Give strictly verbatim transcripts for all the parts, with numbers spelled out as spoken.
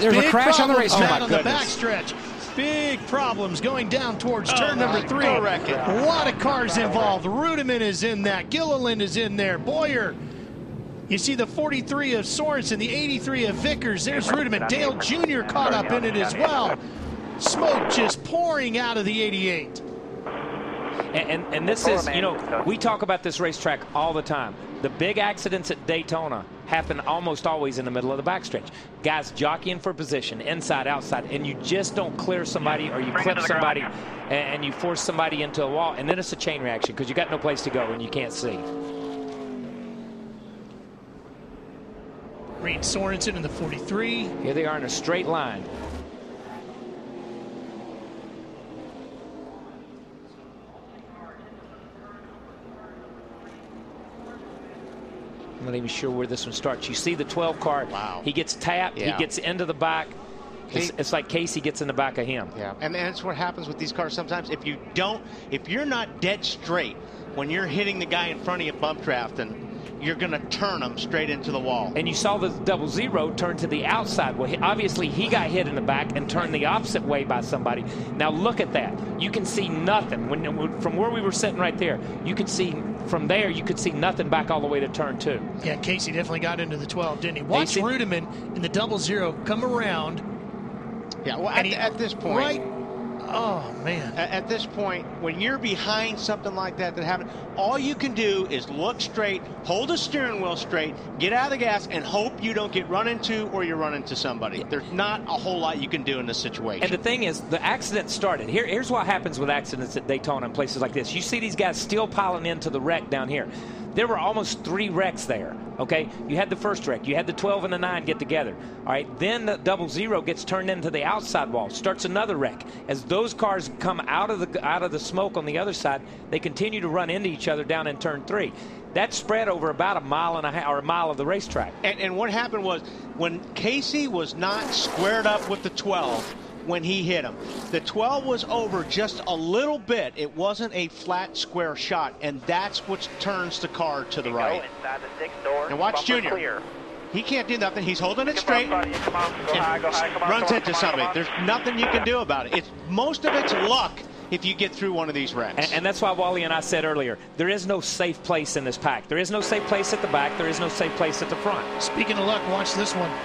There's Big a crash on the problems, racetrack. Matt, on the backstretch. Big problems going down towards oh, turn number three. A lot of cars involved. Rudiman is in that. Gilliland is in there. Boyer. You see the forty-three of Sorensen, the eighty-three of Vickers. There's Rudiman. Dale Junior caught up in it as well. Smoke just pouring out of the eighty-eight. And, and, and this is, you know, we talk about this racetrack all the time. The big accidents at Daytona happen almost always in the middle of the backstretch. Guys jockeying for position, inside, outside, and you just don't clear somebody or you clip somebody and, and you force somebody into a wall, and then it's a chain reaction because you got no place to go and you can't see. Reed Sorensen in the forty-three. Here they are in a straight line. I'm not even sure where this one starts. You see the twelve car. Wow. He gets tapped. Yeah. He gets into the back. It's, it's like Kasey gets in the back of him. Yeah, and that's what happens with these cars sometimes. If you don't, if you're not dead straight when you're hitting the guy in front of you bump drafting, you're going to turn them straight into the wall. And you saw the double zero turn to the outside. Well, he, obviously he got hit in the back and turned the opposite way by somebody. Now look at that. You can see nothing. When, from where we were sitting right there, you could see, from there, you could see nothing back all the way to turn two. Yeah, Kasey definitely got into the twelve, didn't he? Watch Rudiman in the double zero come around. Yeah, well, at, he, at this point. Right. Oh, man. At, at this point, when you're behind something like that that happened, all you can do is look straight, hold the steering wheel straight, get out of the gas, and hope you don't get run into or you run into somebody. Yeah. There's not a whole lot you can do in this situation. And the thing is, the accident started. Here, here's what happens with accidents at Daytona and places like this. You see these guys still piling into the wreck down here. There were almost three wrecks there, okay? You had the first wreck. You had the twelve and the nine get together, all right? Then the double zero gets turned into the outside wall, starts another wreck. As those cars come out of the out of the smoke on the other side, they continue to run into each other down in turn three. That spread over about a mile and a half, or a mile of the racetrack. And, and what happened was, when Kasey was not squared up with the twelve, when he hit him, the twelve was over just a little bit. It wasn't a flat square shot, and that's what turns the car to the right. And watch Junior. He can't do nothing. He's holding it straight and runs into somebody. There's nothing you can do about it. It's most of it's luck if you get through one of these wrecks. And, and that's why Wally and I said earlier, there is no safe place in this pack. There is no safe place at the back. There is no safe place at the front. Speaking of luck, watch this one.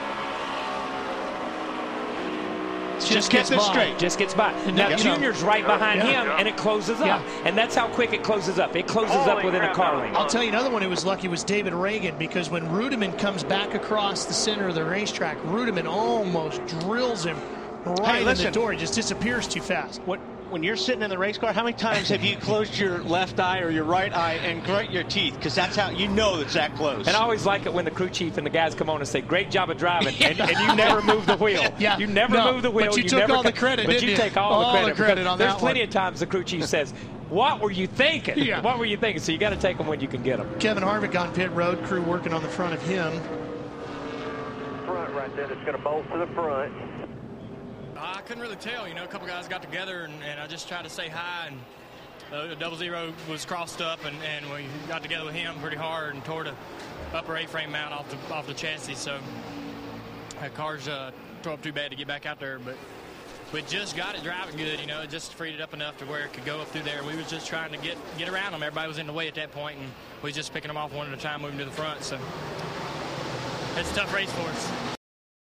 Just, just gets it straight. Just gets by. Now, yep. Junior's right behind yeah. him, and it closes up. Yeah. And that's how quick it closes up. It closes Holy up within crap. a car length. I'll tell you another one who was lucky was David Reagan, because when Rudiman comes back across the center of the racetrack, Rudiman almost drills him right hey, listen, in the door. He just disappears too fast. What? When you're sitting in the race car, how many times have you closed your left eye or your right eye and grit your teeth? Because that's how you know it's that close. And I always like it when the crew chief and the guys come on and say, great job of driving, and, and you never move the wheel. Yeah. You never no, move the wheel. But you, you took never all the credit, But didn't you you? take all, all the credit. the credit on There's that plenty one. of times the crew chief says, what were you thinking? Yeah. What were you thinking? So you got to take them when you can get them. Kevin Harvick on pit road, crew working on the front of him. Front right there, it's going to bolt to the front. I couldn't really tell. You know, a couple guys got together, and, and I just tried to say hi, and the double zero was crossed up, and, and we got together with him pretty hard and tore the upper A-frame mount off the off the chassis. So that car's uh, tore up too bad to get back out there, but we just got it driving good. You know, it just freed it up enough to where it could go up through there. We was just trying to get get around them. Everybody was in the way at that point, and we was just picking them off one at a time, moving to the front. So it's a tough race for us.